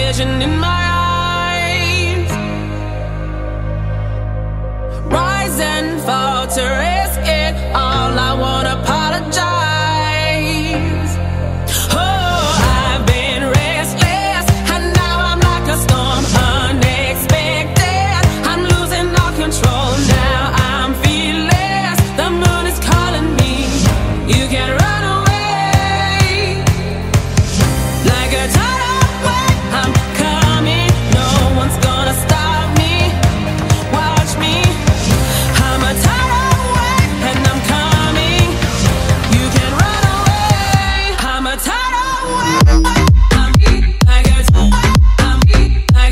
vision in my eyes. Rise and fall to risk it all, I won't apologize. Oh, I've been restless, and now I'm like a storm, unexpected. I'm losing all control now, I'm fearless. The moon is calling me, you can run away. Like a tidal wave, I'm coming, no one's gonna stop me. Watch me, I'm a tidal wave, and I'm coming, you can run away. I'm a tidal wave, I'm like a I'm like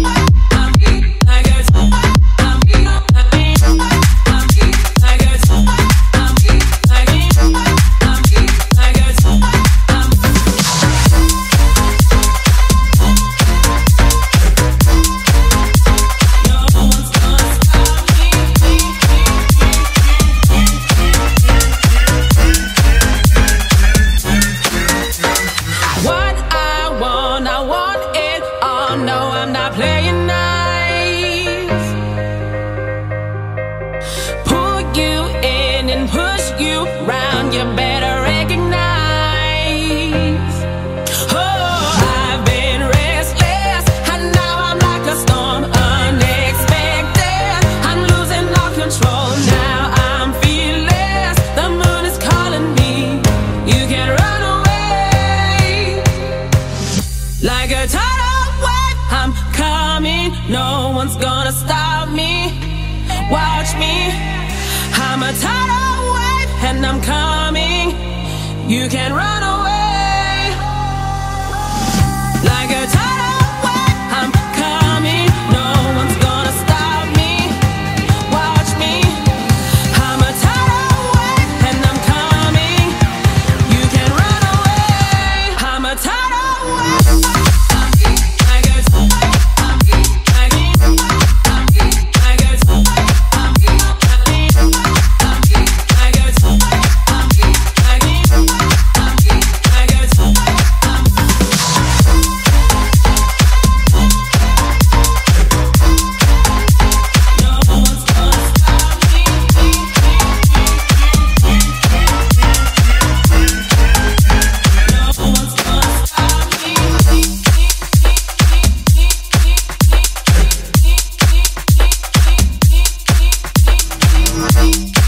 what I want it all. No, I'm not playing nice. Pull you in and push you round, you better recognize. Oh, I've been restless, and now I'm like a storm, unexpected. I'm losing all control now, I'm fearless. The moon is calling me, you can run away. Like a tidal wave, I'm coming, no one's gonna stop me. Watch me, I'm a tidal wave, and I'm coming, you can run away. Like a tidal wave, I'm coming, no one's gonna stop me. Watch me, I'm a tidal wave, and I'm coming, you can run away. I'm a tidal wave. We'll be right back.